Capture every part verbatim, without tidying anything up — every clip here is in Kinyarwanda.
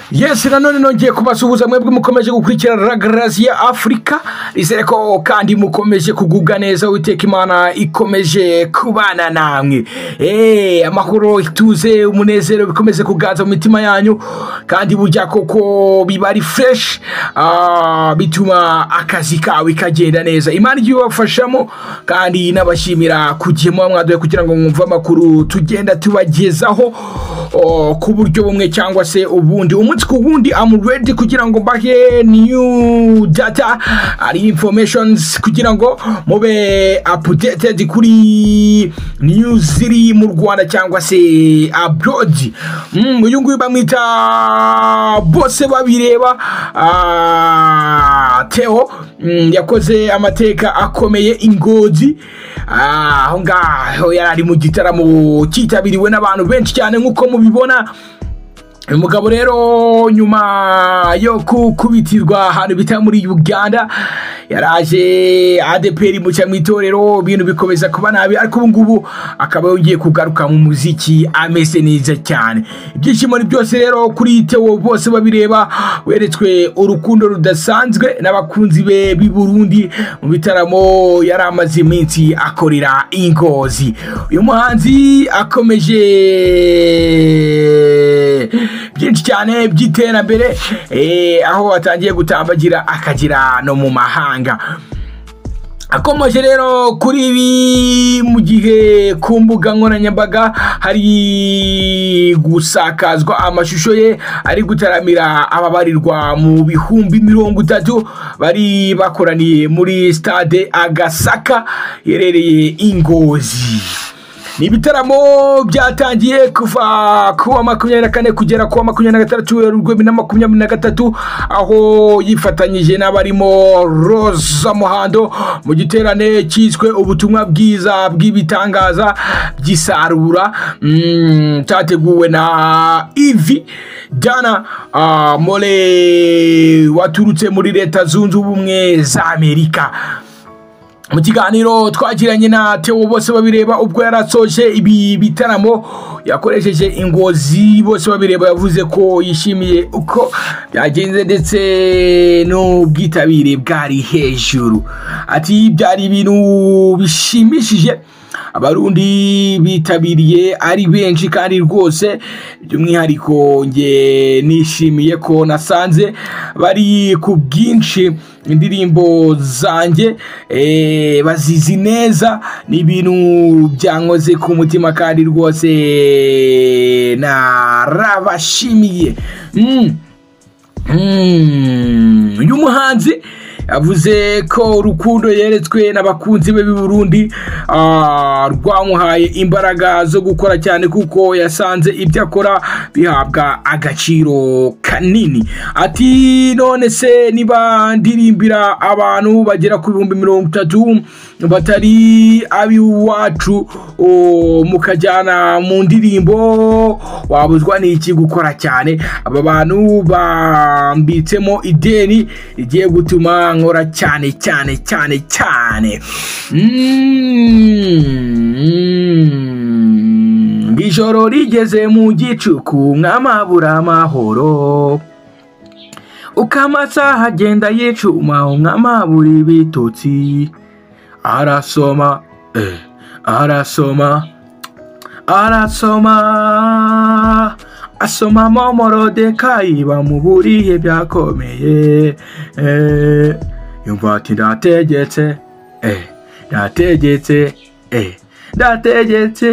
Yes, nanone nongeye kubasuhuza mwebwe mukomeje gukurikira Ragrazia Africa. Izere ko kandi mukomeje kuguga neza, Uwiteka Imana ikomeje kubana namwe. Eh, amahoro ituze umunezero bikomeze kugaza mu mitima yanyu, kandi bujya koko bibari fresh, ah bituma akazi kawe kagenda neza. Imana igiye bafashamo, kandi nabashimira kugema mwadoye kugira ngo mwumve amakuru tugenda tubagezaho oh, ku buryo bumwe cyangwa se ubundi. Umunsi ku wundi I'm ready kugira ngo mbahe new data ari informations kugira ngo mube updated kuri news ziri mu Rwanda cyangwa se abroad. Mm, uyu nguyu bamwita Bosebabireba, ah Theo mm, yakoze amateka akomeye ingozi. Ah aho ngaho yari mu gitaramo cyitabiriwe n'abantu benshi cyane nkuko mubibona. Umugabo rero nyuma yo kubitirwa hano bita muri Uganda yaraje A D P R mu cyamwitorero, ibintu bikomeza kuba nabi, ariko ubu ngubu akaba yongeye kugaruka mu muziki ameze neza cyane. Ibyishimo ni byose rero kuri Theo Bosebabireba, weretswe urukundo rudasanzwe n'abakunzi be b'i Burundi mu bitaramo yaramaze iminsi akorera ingozi. Uyu muhanzi akomeje byinshi cyane by'iterambere, eh aho atangiye gutambagira akagira no mu mahanga. Akomeje rero kuri ibi mu gihe ku mbuga nkoranyambaga hari gusakazwa amashusho ye ari gutaramira ababarirwa mu bihumbi mirongo itatu bari bakoraniye muri stade Agasaka yerereye ingozi. Ni bitaramo byatangiye kuva kuwa makumyabiri na kane kugera kuwa makumyabiri na gatandatu Werurwe bibiri na makumyabiri na gatatu, aho yifatanyije n'abarimo Roza Muhando mu giterane cyiswe ubutumwa bwiza bw'ibitangaza by'isarura, mm, cyateguwe na Ivi Dana uh, Mole waturutse muri Leta Zunze Ubumwe za Amerika. Mu kiganiro twagiranye na Theo Bosebabireba ubwo yarasoje ibi bitaramo yakoresheje ingozi, Bosebabireba yavuze ko yishimiye uko byagenze ndetse no bwitabire bwari hejuru. Ati byari ibintu bishimishije, Abarundi bitabiriye ari benshi kandi rwose by'umwihariko nge nishimiye ko nasanze bari ku bwinshi, indirimbo zanjye eh bazizi neza, ni ibintu byankoze ku mutima kandi rwose narabashimiye. mm. mm. uyu muhanzi yavuze ko urukundo yeretswe n'abakunzi be b'i Burundi ah rwamuhaye imbaraga zo gukora cyane, kuko yasanze ibyo akora bihabwa agaciro kanini. Ati none se niba ndirimbira abantu bagera ku bihumbi mirongo itatu batari abi wacu mukajyana mu ndirimbo, wabuzwa n'iki gukora cyane? Aba bantu bambitsemo ideni igiye gutuma nkora cyane cyane cyane cyane. mm. Ijoro rigeze mu gicuku mwamabura amahoro, ukamasaha agenda yicuma umwamabura ibitotsi. Arasoma eh arasoma arasoma asoma Momorodekayi bamuburiye byakomeye. eh yumva ati ndategetse eh ndategetse eh ndategetse.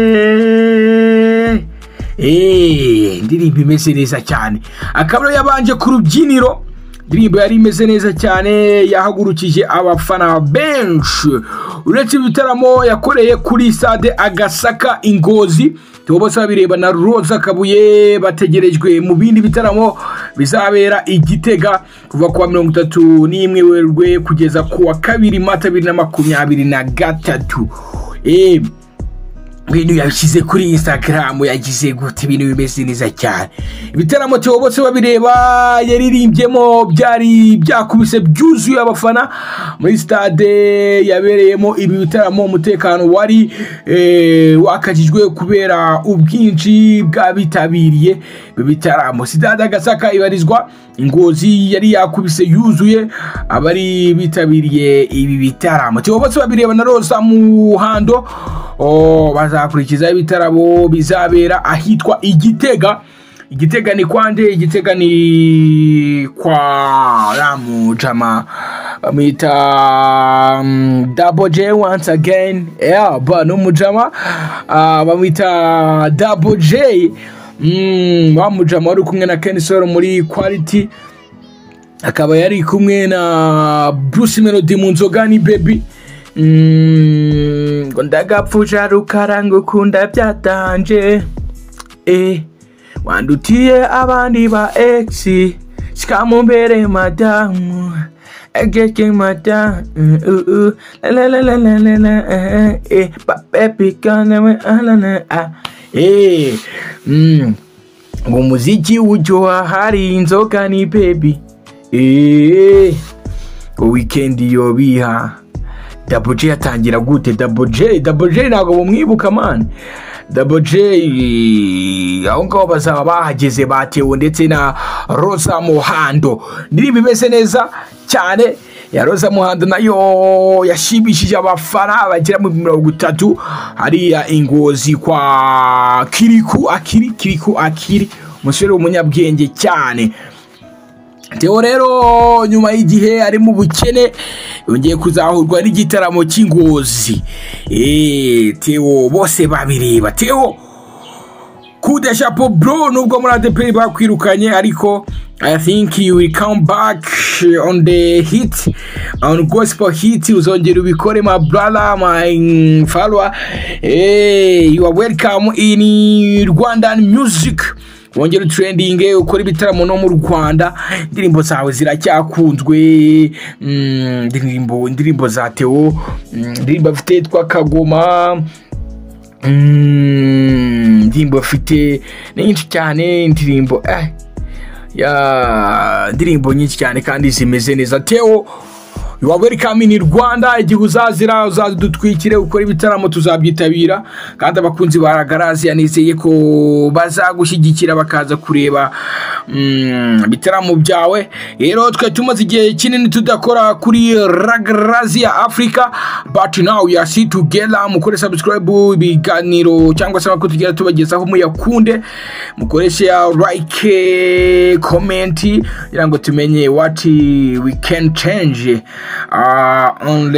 eh ndirimbo imeze neza cyane, akabaro yabanje ku rubyiniro, ndirimbo yari imeze neza cyane, yahagurukije abafana benshi. Uretse ibitaramo yakoreye kuri stade Agasaka ingozi, Theo Bosebabireba na Roza Kabuye bategerejwe mu bindi bitaramo bizabera Igitega kuva kuwa mirongo itatu n'imwe Werurwe kugeza kuwa kabiri Mata bibiri na makumyabiri na gatatu. eh ibintu yabishyize kuri Instagram, yagize gute ibintu bimeze neza cyane. Ibitaramo Theo Bosebabireba yaririmbyemo byari byakubise byuzuye abafana muri stade yabereyemo ibi bitaramo. Umutekano wari eh, wakajijwe kubera ubwinshi bw'abitabiriye ibi bitaramo. Stade Gasaka ibarizwa Ngozi yari yakubise yuzuye abari bitabiriye ibi bitaramo. Theo Bosebabireba na Rosa Muhando oh bazakurikiza ibitaramo bizabera ahitwa Igitega. Igitega ni kwande? Igitega ni kwa Ramu Jama bamwita um, Double J once again. Yeah, bano mujama uh, bamwita Double J. Mm, wa mujama wari kumwe na Ken Solo muri Quality, akaba yari kumwe na Bruce Melody mu Nzoga ni Baby. Mm, ndagapfuja rukarango kunda byatanje eh wandutiye abandi ba ex shikamumbere madamu egeke madamu uh uh la la la la la la eh baby kana we alana ah eh mm umuziki ujyoha hari Inzoga ni Baby eh weekend yo biha. Double J yatangira gute? Double J Double J ntago bumwibuka man. Double J aho ngaho bazaba bahageze batewe ndetse na Rosa Muhando. Ndirimbo imeze neza cyane ya Rosa Muhando nayo yashimishije abafana bagera mu mirongo itatu hariya Ingozi kwa Kiriku Akiri Kiriku Akiri, umusore w'umunyabwenge cyane. Theo rero nyuma y'igihe ari mu bukene yongeye kuzahurwa n'igitaramo cy'Ingozi. Eh Theo Bosebabireba, Theo kude chapeau bro, nubwo muri A D P bakwirukanye ariko I think you will come back on the hit, on gospel hit. Uzongera ubikore my brother, my follower. Eh you are welcome in Rwandan music. Wongera trending ukora ibitaramo no mu Rwanda. Indirimbo zawe ziracyakunzwe. Mm, indirimbo indirimbo za Theo, indirimbo afite twa Kagoma, mm, indirimbo afite nyinshi cyane, indirimbo eh ya indirimbo nyinshi cyane kandi zimeze neza. Theo you are welcome in Rwanda. Igihe uzazira uzadutwikire ukora ibitaramo tuzabyitabira, kandi abakunzi baragarazi yanizeye ko bazagushyigikira bakaza kureba ibitaramo mm, byawe. Rero twe tumaze igihe kinini tudakora kuri Ragarazi ya Africa, but now we are see together. Mukore subscribe ibiganiro cyangwa se amakuru tugira tubagezaho muyakunde, mukoreshe ya like comment kugira ngo tumenye what we can change uh, on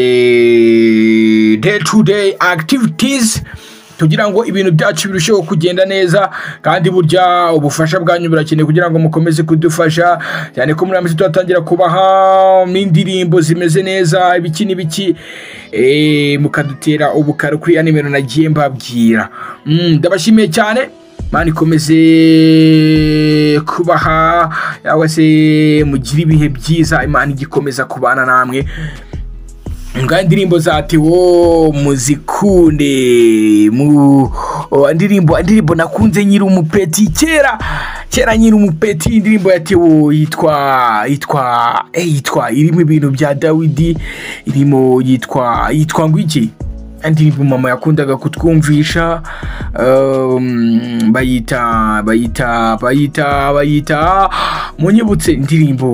the day to day activities, kugira ngo ibintu byacu birusheho kugenda neza. Kandi burya ubufasha bwanyu burakeneye kugira ngo mukomeze kudufasha cyane ko muri amezi twatangira kubaha indirimbo zimeze neza ibiki n'ibiki, eh mukadutera ubukaro kuri ya nimero nagiye mbabwira. mm, ndabashimiye cyane mani, komeze kubaha yawe se mugira ibihe byiza, Imana igikomeza kubana namwe. Nga indirimbo za Theo muzikunde mu indirimbo indirimbo nakunze nyiri umupeti kera kera nyiri umupeti. Indirimbo ya Theo yitwa yitwa eh yitwa irimo ibintu bya Dawidi, irimo yitwa yitwa ngwiki. Indirimbo mama yakundaga kutwumvisha, um, bayita bayita bayita bayita munyibutse indirimbo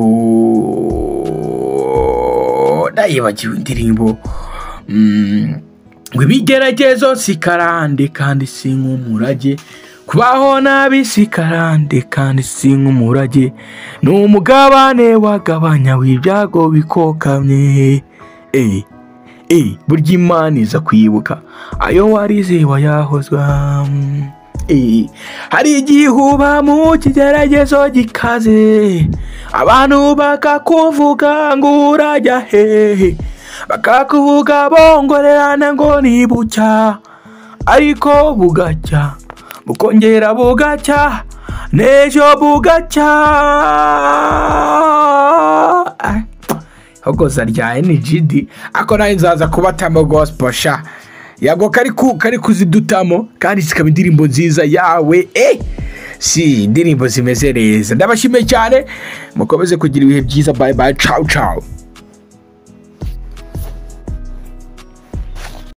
ndayibagiwe indirimbo. mm, Ibigeragezo sikarande kandi sink'umurage, kubaho nabi sikarande kandi sink'umurage, n'umugabane wagabanya w'ibyago bikokamye. eh Eh, burya Imana iza kwibuka ayo warize wayahozwa. Eh, hari igihe uba mu kigeragezo gikaze, abantu bakakuvuga ngo urajya hehe, bakakuvuga bongorerana ngo ni bucya, ariko bugacya bukongera bugacya n'ejo bugacya. Hogoza rya N G D ako nayo nzaza kubatamo gospel sha yago kari ku kari kuzidutamo kandi zikaba indirimbo nziza yawe eh si indirimbo zimeze neza. Ndabashimiye cyane mukomeze kugira ibihe byiza. Bye bye, ciao ciao.